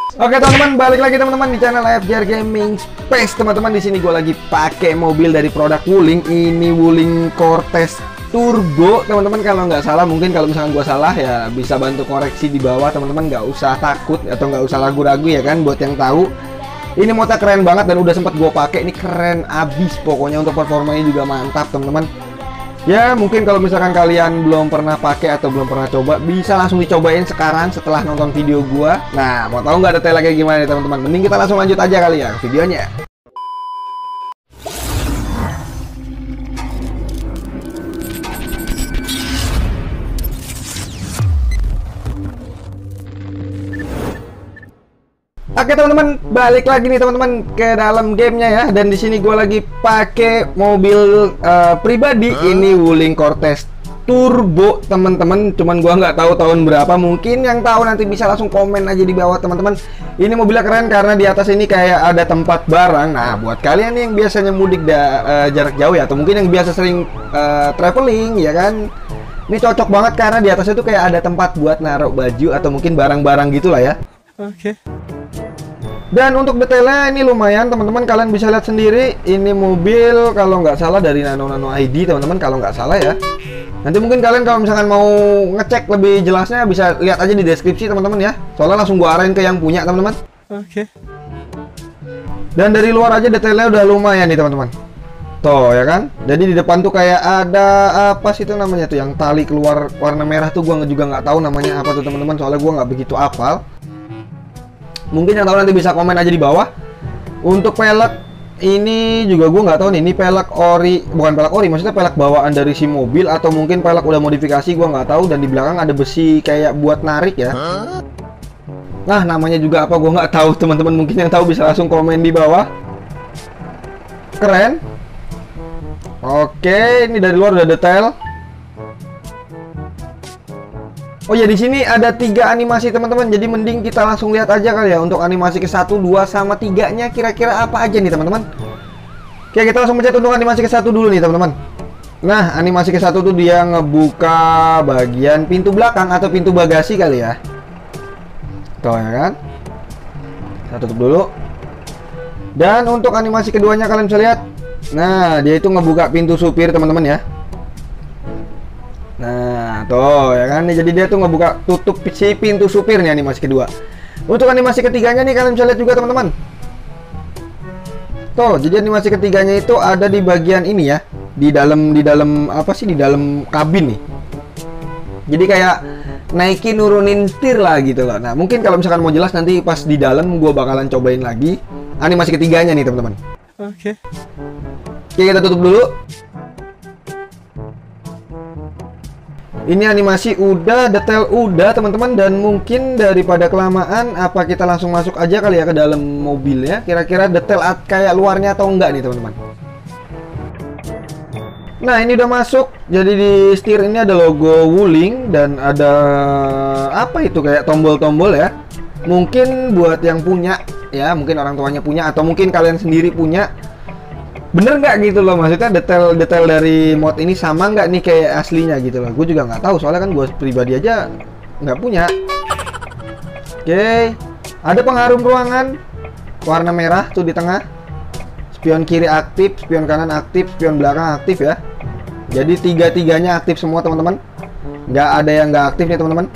Oke teman-teman, balik lagi teman-teman di channel FJR Gaming Space. Teman-teman, di sini gue lagi pakai mobil dari produk Wuling. Ini Wuling Cortez Turbo, teman-teman. Kalau nggak salah, mungkin kalau misalkan gue salah ya bisa bantu koreksi di bawah, teman-teman. Nggak usah takut atau nggak usah ragu-ragu ya kan. Buat yang tahu, ini motor keren banget dan udah sempat gue pakai. Ini keren abis pokoknya, untuk performanya juga mantap teman-teman. Ya mungkin kalau misalkan kalian belum pernah pakai atau belum pernah coba, bisa langsung dicobain sekarang setelah nonton video gua. Nah, mau tahu nggak detailnya kayak gimana nih teman-teman? Mending kita langsung lanjut aja kali ya videonya. Oke teman-teman, balik lagi nih teman-teman ke dalam gamenya ya. Dan di sini gue lagi pakai mobil pribadi. Ini Wuling Cortez Turbo teman-teman. Cuman gue nggak tahu tahun berapa. Mungkin yang tahu nanti bisa langsung komen aja di bawah teman-teman. Ini mobilnya keren karena di atas ini kayak ada tempat barang. Nah, buat kalian yang biasanya mudik jarak jauh ya, atau mungkin yang biasa sering traveling ya kan, ini cocok banget karena di atasnya tuh kayak ada tempat buat naruh baju atau mungkin barang-barang gitulah ya. Oke. Dan untuk detailnya ini lumayan teman-teman, kalian bisa lihat sendiri. Ini mobil kalau nggak salah dari Nano ID teman-teman, kalau nggak salah ya. Nanti mungkin kalian kalau misalkan mau ngecek lebih jelasnya bisa lihat aja di deskripsi teman-teman ya. Soalnya langsung gua arahin ke yang punya teman-teman. Oke. Dan dari luar aja detailnya udah lumayan nih teman-teman. Tuh ya kan. Jadi di depan tuh kayak ada apa sih itu namanya tuh, yang tali keluar warna merah tuh, gua juga nggak tahu namanya apa tuh teman-teman. Soalnya gua nggak begitu hafal. Mungkin yang tahu nanti bisa komen aja di bawah. Untuk pelek ini juga gue nggak tahu nih, ini pelek ori, bukan pelek ori, maksudnya pelek bawaan dari si mobil atau mungkin pelek udah modifikasi, gue nggak tahu. Dan di belakang ada besi kayak buat narik ya. Nah namanya juga apa gue nggak tahu teman-teman, mungkin yang tahu bisa langsung komen di bawah. Keren. Oke, ini dari luar udah detail. Oh ya, di sini ada 3 animasi teman-teman. Jadi mending kita langsung lihat aja kali ya untuk animasi ke 1, 2 sama 3-nya kira-kira apa aja nih teman-teman. Oke, kita langsung pencet untuk animasi ke 1 dulu nih teman-teman. Nah, animasi ke 1 tuh dia ngebuka bagian pintu belakang atau pintu bagasi kali ya. Tuh ya kan. Kita tutup dulu. Dan untuk animasi keduanya kalian bisa lihat. Nah, dia itu ngebuka pintu supir teman-teman ya. Nah, tuh ya kan, jadi dia tuh ngebuka tutup si pintu supir nih animasi kedua. Untuk animasi ketiganya nih kalian bisa lihat juga teman-teman. Tuh, jadi animasi ketiganya itu ada di bagian ini ya, di dalam apa sih, di dalam kabin nih. Jadi kayak naikin nurunin setir lah gitu loh. Nah, mungkin kalau misalkan mau jelas nanti pas di dalam gua bakalan cobain lagi animasi ketiganya nih teman-teman. Oke, kita tutup dulu. Ini animasi udah, detail udah teman-teman, dan mungkin daripada kelamaan, apa kita langsung masuk aja kali ya ke dalam mobilnya. Kira-kira detail kayak luarnya atau enggak nih teman-teman. Nah ini udah masuk. Jadi di setir ini ada logo Wuling dan ada apa itu kayak tombol-tombol ya. Mungkin buat yang punya ya, mungkin orang tuanya punya atau mungkin kalian sendiri punya. Bener nggak gitu loh, maksudnya detail dari mod ini sama nggak nih kayak aslinya gitu loh. Gue juga nggak tahu soalnya kan gue pribadi aja nggak punya. Oke, ada pengharum ruangan warna merah tuh di tengah. Spion kiri aktif, spion kanan aktif, spion belakang aktif ya. Jadi tiga-tiganya aktif semua teman-teman. Nggak ada yang nggak aktif nih teman-teman.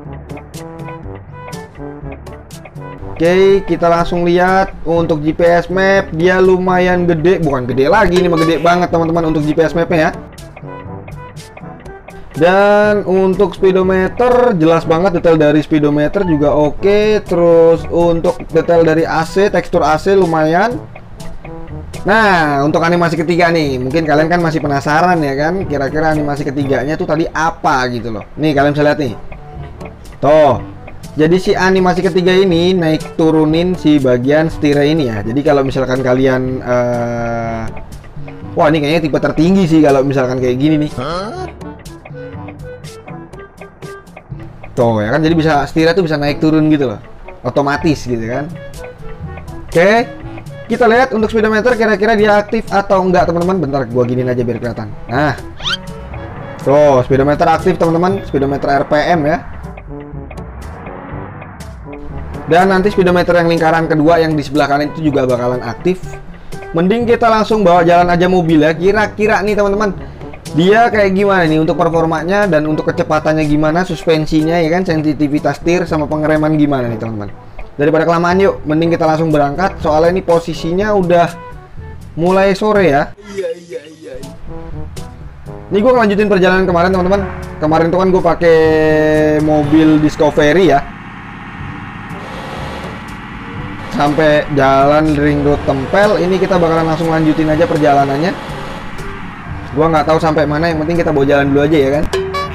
Oke, kita langsung lihat untuk GPS map. Dia lumayan gede, bukan gede lagi, ini mah gede banget teman-teman untuk GPS mapnya ya. Dan untuk speedometer jelas banget, detail dari speedometer juga oke. Terus untuk detail dari AC, tekstur AC lumayan. Nah, untuk animasi ketiga nih, mungkin kalian kan masih penasaran ya kan, kira-kira animasi ketiganya tuh tadi apa gitu loh. Nih kalian bisa lihat nih. Tuh. Jadi si animasi ketiga ini naik turunin si bagian setirnya ini ya. Jadi kalau misalkan kalian wah ini kayaknya tipe tertinggi sih kalau misalkan kayak gini nih. Tuh ya kan, jadi bisa setirnya tuh bisa naik turun gitu loh, otomatis gitu kan. Oke, kita lihat untuk speedometer kira-kira dia aktif atau enggak teman-teman. Bentar gua giniin aja biar kelihatan. Nah, tuh speedometer aktif teman-teman, speedometer RPM ya. Dan nanti speedometer yang lingkaran kedua yang di sebelah kanan itu juga bakalan aktif. Mending kita langsung bawa jalan aja mobil ya. Kira-kira nih teman-teman, dia kayak gimana nih untuk performanya dan untuk kecepatannya gimana, suspensinya ya kan, sensitivitas setir sama pengereman gimana nih teman-teman. Daripada kelamaan yuk, mending kita langsung berangkat. Soalnya ini posisinya udah mulai sore ya. Iya. Ini gue ngelanjutin perjalanan kemarin teman-teman. Kemarin tuh kan gue pakai mobil Discovery ya. Sampai jalan ring road Tempel. Ini kita bakalan langsung lanjutin aja perjalanannya. Gua nggak tahu sampai mana, yang penting kita bawa jalan dulu aja ya kan.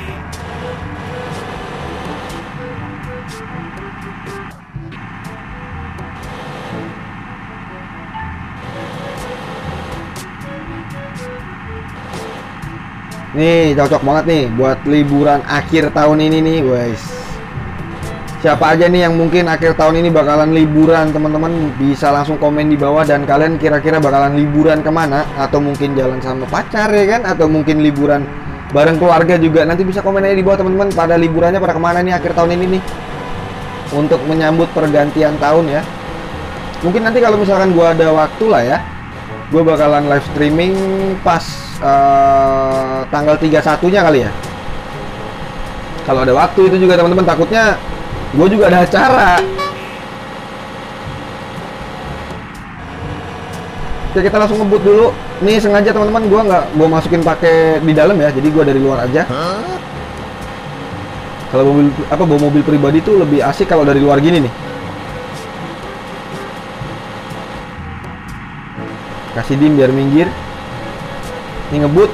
Nih cocok banget nih buat liburan akhir tahun ini nih guys. Siapa aja nih yang mungkin akhir tahun ini bakalan liburan, teman-teman bisa langsung komen di bawah. Dan kalian kira-kira bakalan liburan kemana? Atau mungkin jalan sama pacar ya kan? Atau mungkin liburan bareng keluarga juga. Nanti bisa komen aja di bawah teman-teman, pada liburannya pada kemana nih akhir tahun ini nih, untuk menyambut pergantian tahun ya. Mungkin nanti kalau misalkan gua ada waktu lah ya, gua bakalan live streaming pas tanggal 31-nya kali ya. Kalau ada waktu itu juga teman-teman, takutnya gue juga ada acara. Oke, kita langsung ngebut dulu. Nih sengaja teman-teman, gue nggak gue masukin pakai di dalam ya, jadi gue dari luar aja. Kalau mobil bawa mobil pribadi tuh lebih asik kalau dari luar gini nih. Kasih dim biar minggir. Ini ngebut.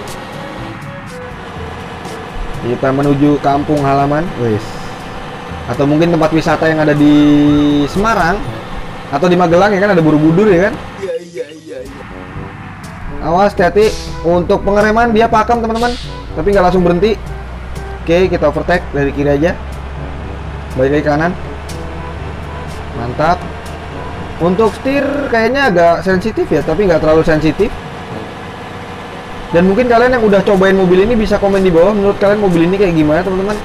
Kita menuju kampung halaman, wes. Atau mungkin tempat wisata yang ada di Semarang atau di Magelang ya kan, ada Borobudur ya kan. Iya. Awas, hati-hati. Untuk pengereman dia pakem teman-teman, tapi nggak langsung berhenti. Oke, kita overtake dari kiri aja, balik ke kanan. Mantap. Untuk setir kayaknya agak sensitif ya, tapi nggak terlalu sensitif. Dan mungkin kalian yang udah cobain mobil ini bisa komen di bawah, menurut kalian mobil ini kayak gimana teman-teman.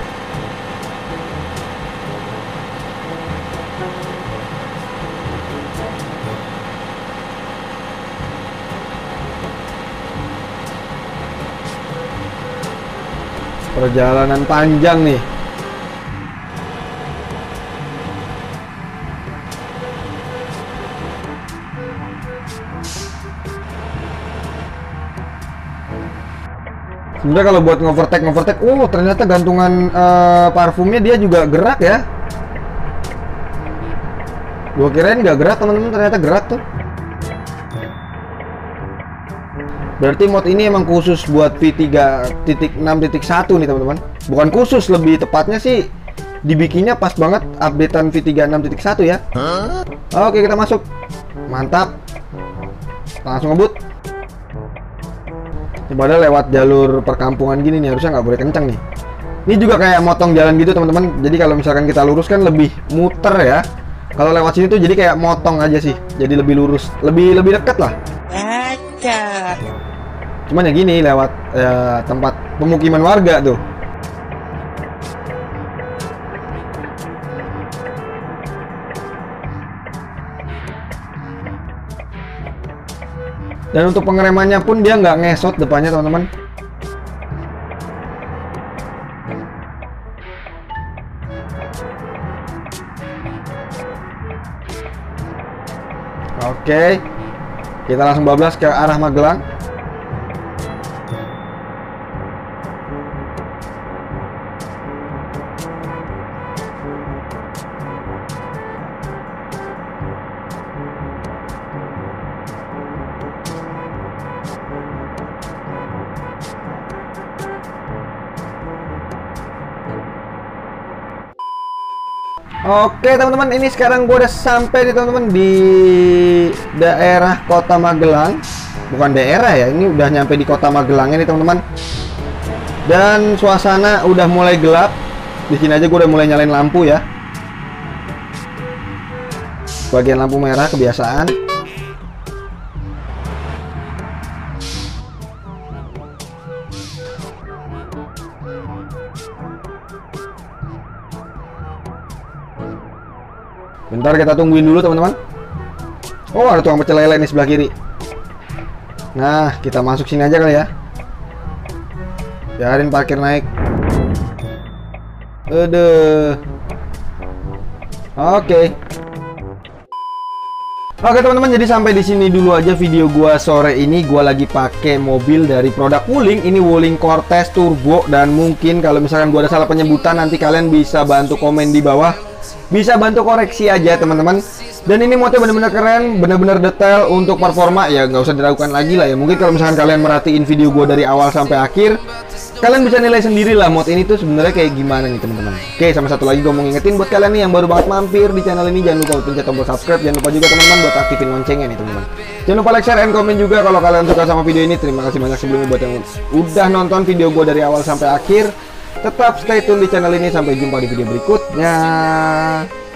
Perjalanan panjang nih. Sebenarnya kalau buat ngovertake, ternyata gantungan parfumnya dia juga gerak ya. Gua kirain nggak gerak teman-teman, ternyata gerak tuh. Berarti mod ini emang khusus buat V3.6.1 nih teman-teman. Bukan khusus, lebih tepatnya sih dibikinnya pas banget updatean V3.6.1 ya. Oke, kita masuk. Mantap. Langsung ngebut. Padahal lewat jalur perkampungan gini nih, harusnya nggak boleh kencang nih. Ini juga kayak motong jalan gitu teman-teman. Jadi kalau misalkan kita lurus kan lebih muter ya. Kalau lewat sini tuh jadi kayak motong aja sih. Jadi lebih lurus, lebih dekat lah. Cuman ya gini, lewat tempat pemukiman warga tuh. Dan untuk pengeremannya pun dia nggak ngesot depannya teman-teman. Oke, kita langsung bablas ke arah Magelang. Oke teman-teman, ini sekarang gue udah sampai nih teman-teman di daerah Kota Magelang. Bukan daerah ya, ini udah nyampe di Kota Magelangnya nih teman-teman. Dan suasana udah mulai gelap. Di sini aja gue udah mulai nyalain lampu ya. Bagian lampu merah kebiasaan. Bentar kita tungguin dulu teman-teman. Oh, ada tukang pecel lele nih sebelah kiri. Nah, kita masuk sini aja kali ya. Biarin parkir naik. Aduh. Oke. Oke teman-teman, jadi sampai di sini dulu aja video gua sore ini. Gua lagi pakai mobil dari produk Wuling. Ini Wuling Cortez Turbo, dan mungkin kalau misalkan gua ada salah penyebutan nanti kalian bisa bantu komen di bawah. Bisa bantu koreksi aja teman-teman. Dan ini motor bener-bener keren, bener-bener detail. Untuk performa ya nggak usah diragukan lagi lah ya. Mungkin kalau misalkan kalian merhatiin video gue dari awal sampai akhir, kalian bisa nilai sendiri lah mod ini tuh sebenarnya kayak gimana nih teman-teman. Oke, sama satu lagi gue mau ngingetin buat kalian nih yang baru banget mampir di channel ini, jangan lupa pencet tombol subscribe. Jangan lupa juga teman-teman buat aktifin loncengnya nih teman-teman. Jangan lupa like, share, and komen juga kalau kalian suka sama video ini. Terima kasih banyak sebelumnya buat yang udah nonton video gue dari awal sampai akhir. Tetap stay tune di channel ini. Sampai jumpa di video berikutnya.